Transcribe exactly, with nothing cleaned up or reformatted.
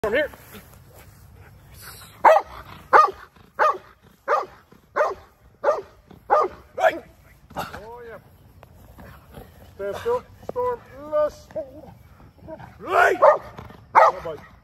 From here. Right. Oh yeah. Stand still. Storm. Less. Right. Oh, bye.